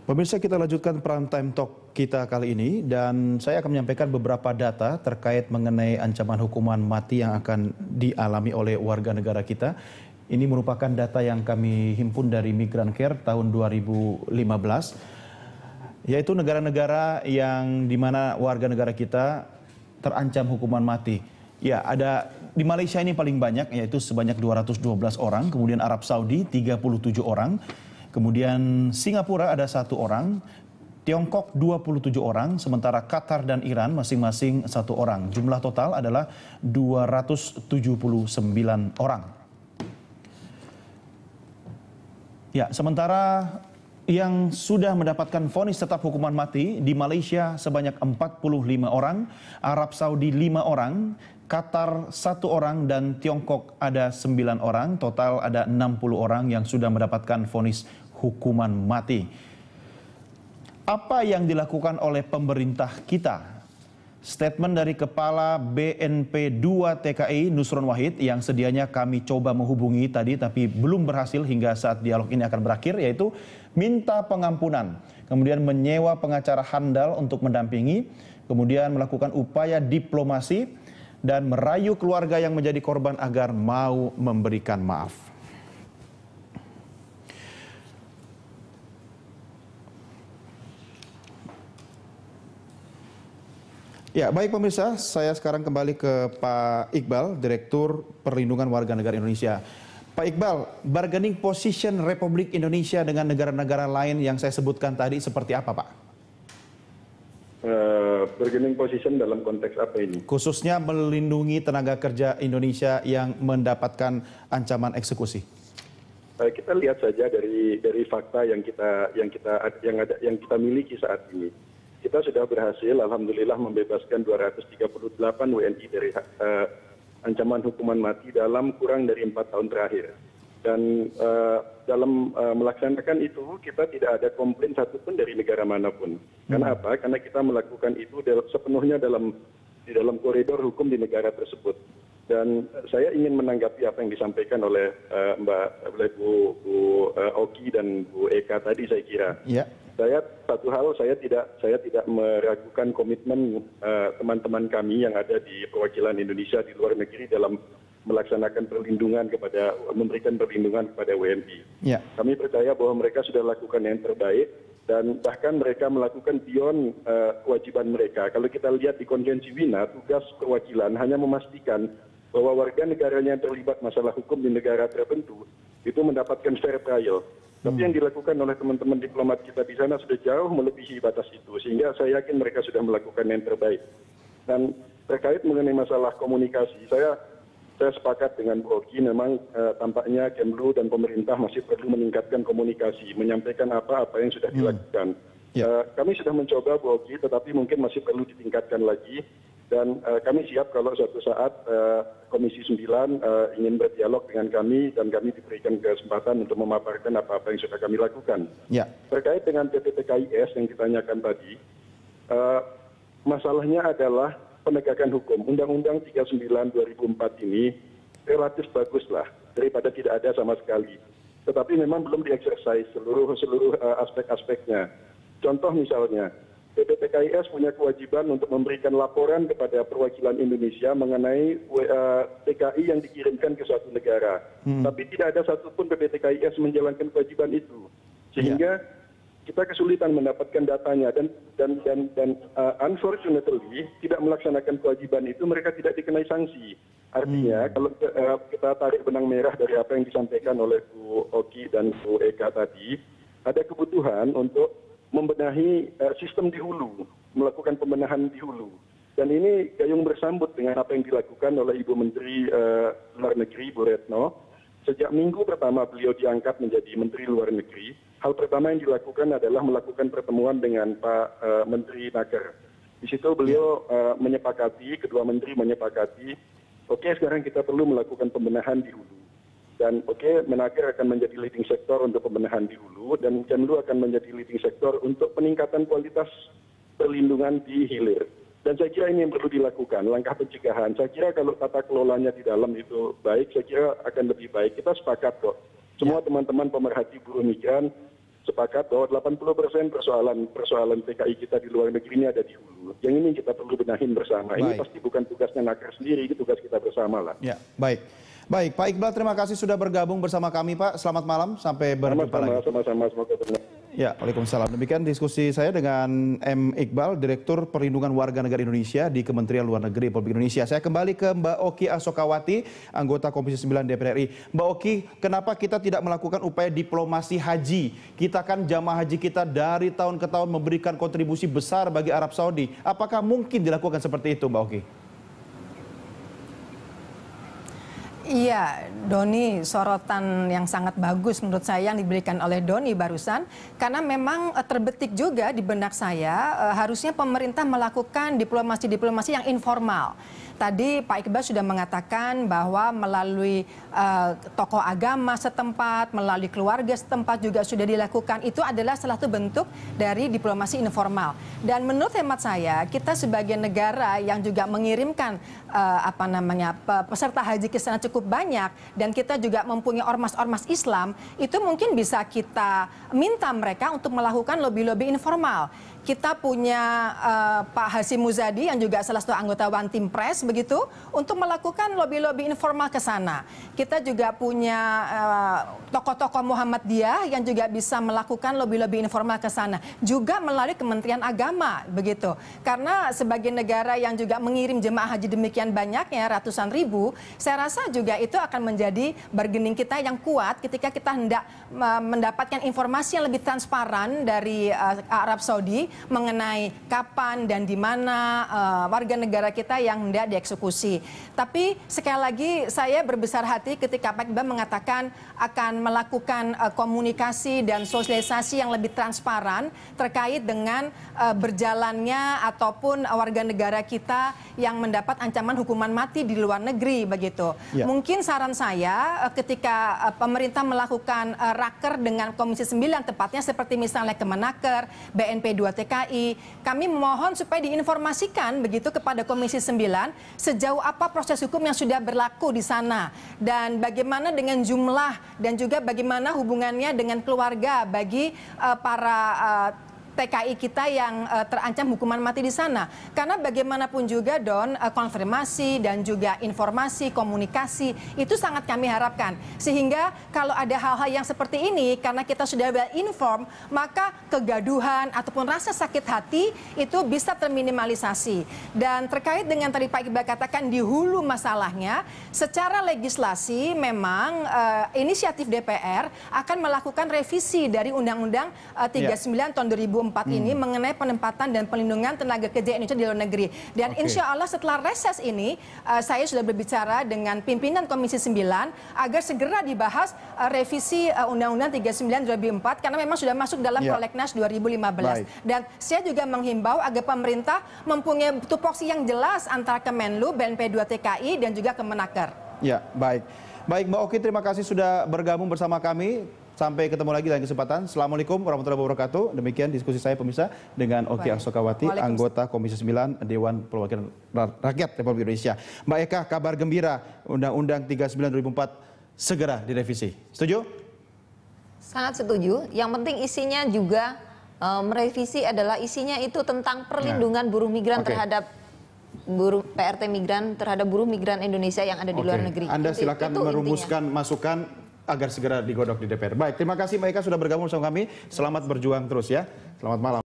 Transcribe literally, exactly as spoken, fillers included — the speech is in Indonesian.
Pemirsa, kita lanjutkan Prime Time Talk kita kali ini dan saya akan menyampaikan beberapa data terkait mengenai ancaman hukuman mati yang akan dialami oleh warga negara kita. Ini merupakan data yang kami himpun dari Migrant-Care tahun dua ribu lima belas, yaitu negara-negara yang di mana warga negara kita terancam hukuman mati. Ya, ada di Malaysia ini paling banyak, yaitu sebanyak dua ratus dua belas orang, kemudian Arab Saudi tiga puluh tujuh orang, kemudian Singapura ada satu orang, Tiongkok dua puluh tujuh orang, sementara Qatar dan Iran masing-masing satu orang. Jumlah total adalah dua ratus tujuh puluh sembilan orang. Ya, sementara yang sudah mendapatkan vonis tetap hukuman mati di Malaysia sebanyak empat puluh lima orang, Arab Saudi lima orang, Qatar satu orang, dan Tiongkok ada sembilan orang. Total ada enam puluh orang yang sudah mendapatkan vonis hukuman mati. Apa yang dilakukan oleh pemerintah kita? Statement dari Kepala B N P dua T K I Nusron Wahid yang sedianya kami coba menghubungi tadi tapi belum berhasil hingga saat dialog ini akan berakhir, yaitu minta pengampunan, kemudian menyewa pengacara handal untuk mendampingi, kemudian melakukan upaya diplomasi dan merayu keluarga yang menjadi korban agar mau memberikan maaf. Ya, baik pemirsa, saya sekarang kembali ke Pak Iqbal, Direktur Perlindungan Warga Negara Indonesia. Pak Iqbal, bargaining position Republik Indonesia dengan negara-negara lain yang saya sebutkan tadi seperti apa, Pak? Uh, bargaining position dalam konteks apa ini? Khususnya melindungi tenaga kerja Indonesia yang mendapatkan ancaman eksekusi. Uh, kita lihat saja dari dari fakta yang kita yang kita yang ada yang kita miliki saat ini. Kita sudah berhasil, alhamdulillah, membebaskan dua ratus tiga puluh delapan W N I dari uh, ancaman hukuman mati dalam kurang dari empat tahun terakhir. Dan uh, dalam uh, melaksanakan itu, kita tidak ada komplain satupun dari negara manapun. Karena apa? Karena kita melakukan itu sepenuhnya dalam di dalam koridor hukum di negara tersebut. Dan saya ingin menanggapi apa yang disampaikan oleh uh, Mbak oleh Bu, Bu uh, Oki dan Bu Eka tadi, saya kira. Ya. Saya satu hal saya tidak saya tidak meragukan komitmen teman-teman uh, kami yang ada di perwakilan Indonesia di luar negeri dalam melaksanakan perlindungan kepada memberikan perlindungan kepada W N I. Ya. Kami percaya bahwa mereka sudah lakukan yang terbaik dan bahkan mereka melakukan beyond uh, kewajiban mereka. Kalau kita lihat di Konvensi Wina, tugas perwakilan hanya memastikan bahwa warga negaranya yang terlibat masalah hukum di negara tertentu itu mendapatkan fair trial. Tapi yang dilakukan oleh teman-teman diplomat kita di sana sudah jauh melebihi batas itu, sehingga saya yakin mereka sudah melakukan yang terbaik. Dan terkait mengenai masalah komunikasi, saya saya sepakat dengan Bu Oki, memang eh, tampaknya Kemlu dan pemerintah masih perlu meningkatkan komunikasi, menyampaikan apa-apa yang sudah dilakukan. Ya. Eh, kami sudah mencoba, Bu Oki, tetapi mungkin masih perlu ditingkatkan lagi. Dan uh, kami siap kalau suatu saat uh, Komisi sembilan uh, ingin berdialog dengan kami dan kami diberikan kesempatan untuk memaparkan apa-apa yang sudah kami lakukan. Ya. Terkait dengan P P T K I S yang ditanyakan tadi, uh, masalahnya adalah penegakan hukum. Undang-Undang tiga puluh sembilan dua ribu empat ini relatif baguslah daripada tidak ada sama sekali. Tetapi memang belum dieksersis seluruh seluruh uh, aspek-aspeknya. Contoh misalnya, P P T K I S punya kewajiban untuk memberikan laporan kepada perwakilan Indonesia mengenai uh, T K I yang dikirimkan ke suatu negara. Hmm. Tapi tidak ada satupun P P T K I S menjalankan kewajiban itu. Sehingga yeah. kita kesulitan mendapatkan datanya dan dan dan, dan uh, unfortunately tidak melaksanakan kewajiban itu mereka tidak dikenai sanksi. Artinya hmm. kalau uh, kita tarik benang merah dari apa yang disampaikan oleh Bu Oki dan Bu Eka tadi, ada kebutuhan untuk membenahi uh, sistem di hulu, melakukan pembenahan di hulu. Dan ini gayung bersambut dengan apa yang dilakukan oleh Ibu Menteri uh, Luar Negeri, Bu Retno. Sejak minggu pertama beliau diangkat menjadi Menteri Luar Negeri, hal pertama yang dilakukan adalah melakukan pertemuan dengan Pak uh, Menteri Naker. Di situ beliau uh, menyepakati, kedua menteri menyepakati, oke okay, sekarang kita perlu melakukan pembenahan di hulu. Dan oke, okay, Menaker akan menjadi leading sektor untuk pembenahan di hulu dan Kemlu akan menjadi leading sektor untuk peningkatan kualitas perlindungan di hilir. Dan saya kira ini yang perlu dilakukan, langkah pencegahan. Saya kira kalau tata kelolanya di dalam itu baik, saya kira akan lebih baik. Kita sepakat kok. Semua teman-teman pemerhati buruh migran sepakat bahwa delapan puluh persen persoalan persoalan T K I kita di luar negeri ini ada di hulu. Yang ini kita perlu benahin bersama. Baik. Ini pasti bukan tugasnya Naker sendiri, itu tugas kita bersama lah. Ya, baik. Baik, Pak Iqbal, terima kasih sudah bergabung bersama kami, Pak. Selamat malam, sampai berjumpa sama-sama, lagi. Sama-sama, semoga benar. Ya, waalaikumsalam. Demikian diskusi saya dengan M. Iqbal, Direktur Perlindungan Warga Negara Indonesia di Kementerian Luar Negeri Republik Indonesia. Saya kembali ke Mbak Oki Asokawati, anggota Komisi sembilan D P R R I. Mbak Oki, kenapa kita tidak melakukan upaya diplomasi haji? Kita kan jamaah haji kita dari tahun ke tahun memberikan kontribusi besar bagi Arab Saudi. Apakah mungkin dilakukan seperti itu, Mbak Oki? Iya, Doni, sorotan yang sangat bagus menurut saya yang diberikan oleh Doni barusan. Karena memang uh, terbetik juga di benak saya, uh, harusnya pemerintah melakukan diplomasi-diplomasi yang informal. Tadi Pak Iqbal sudah mengatakan bahwa melalui uh, tokoh agama setempat, melalui keluarga setempat juga sudah dilakukan. Itu adalah salah satu bentuk dari diplomasi informal. Dan menurut hemat saya, kita sebagai negara yang juga mengirimkan uh, apa namanya peserta haji ke sana cukup banyak, dan kita juga mempunyai ormas-ormas Islam, itu mungkin bisa kita minta mereka untuk melakukan lobby-lobby informal. Kita punya uh, Pak Hasyim Muzadi yang juga salah satu anggota One Team Press begitu untuk melakukan lobby-lobby informal ke sana. Kita juga punya uh, tokoh-tokoh Muhammadiyah yang juga bisa melakukan lobby-lobby informal ke sana, juga melalui Kementerian Agama begitu. Karena sebagai negara yang juga mengirim jemaah haji demikian banyaknya ratusan ribu, saya rasa juga itu akan menjadi bargaining kita yang kuat ketika kita hendak uh, mendapatkan informasi yang lebih transparan dari uh, Arab Saudi mengenai kapan dan di mana uh, warga negara kita yang hendak dieksekusi. Tapi sekali lagi saya berbesar hati ketika Pak Iqbal mengatakan akan melakukan uh, komunikasi dan sosialisasi yang lebih transparan terkait dengan uh, berjalannya ataupun uh, warga negara kita yang mendapat ancaman hukuman mati di luar negeri begitu. Ya. Mungkin saran saya uh, ketika uh, pemerintah melakukan uh, raker dengan Komisi sembilan tepatnya seperti misalnya Kemenaker, B N P dua T K I, kami memohon supaya diinformasikan begitu kepada Komisi sembilan sejauh apa proses hukum yang sudah berlaku di sana dan bagaimana dengan jumlah dan juga bagaimana hubungannya dengan keluarga bagi uh, para uh, T K I kita yang uh, terancam hukuman mati di sana. Karena bagaimanapun juga Don, uh, konfirmasi dan juga informasi, komunikasi itu sangat kami harapkan. Sehingga kalau ada hal-hal yang seperti ini karena kita sudah well-informed, maka kegaduhan ataupun rasa sakit hati itu bisa terminimalisasi. Dan terkait dengan tadi Pak Iqbal katakan di hulu masalahnya, secara legislasi memang uh, inisiatif D P R akan melakukan revisi dari Undang-Undang uh, tiga puluh sembilan tahun dua ribu empat hmm. ini mengenai penempatan dan pelindungan tenaga kerja Indonesia di luar negeri. Dan okay. insya Allah setelah reses ini uh, saya sudah berbicara dengan pimpinan Komisi sembilan agar segera dibahas uh, revisi uh, Undang-Undang tiga puluh sembilan dua ribu empat karena memang sudah masuk dalam yeah. Prolegnas dua ribu lima belas. Baik. Dan saya juga menghimbau agar pemerintah mempunyai tupoksi yang jelas antara Kemenlu, B N P dua T K I dan juga Kemenaker. Ya, baik. Baik Mbak Oki, terima kasih sudah bergabung bersama kami. Sampai ketemu lagi dalam kesempatan. Assalamualaikum warahmatullahi wabarakatuh. Demikian diskusi saya pemirsa dengan Oki Asokawati, anggota Komisi sembilan Dewan Perwakilan Rakyat Republik Indonesia. Mbak Eka, kabar gembira Undang-Undang tiga puluh sembilan dua ribu empat segera direvisi. Setuju? Sangat setuju. Yang penting isinya juga uh, merevisi adalah isinya itu tentang perlindungan nah. buruh migran okay. terhadap buruh P R T migran terhadap buruh migran Indonesia yang ada di okay. luar negeri. Anda silakan itu merumuskan intinya. Masukan agar segera digodok di D P R. Baik, terima kasih Mbak Eka sudah bergabung bersama kami. Selamat berjuang terus ya. Selamat malam.